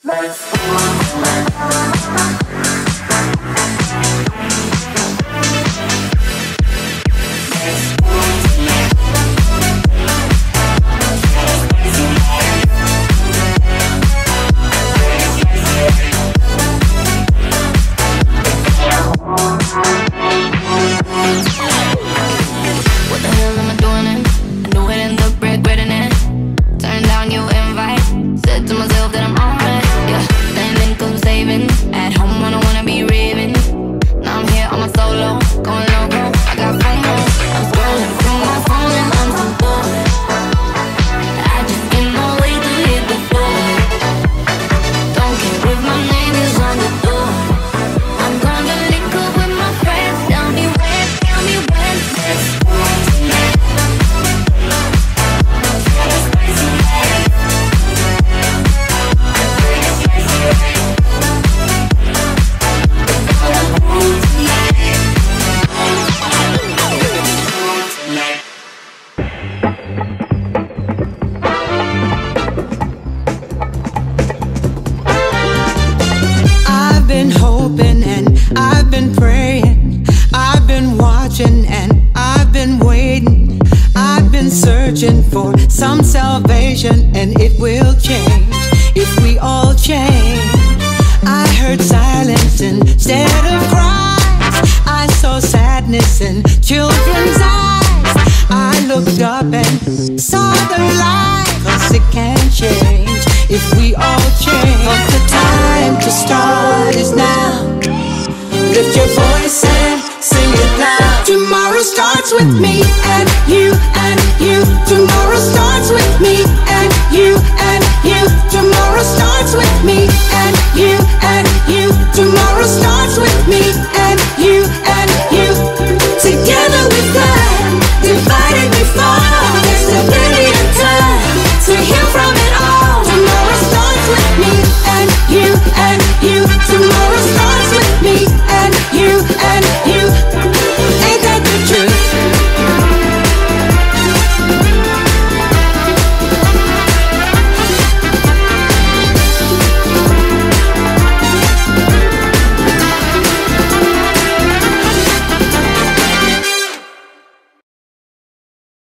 For some salvation, and it will change if we all change. I heard silence instead of cries. I saw sadness in children's eyes. I looked up and saw the light, 'cause it can change if we all change. 'Cause the time to start is now. Lift your voice and sing it loud. Tomorrow starts with me and you and you. Tomorrow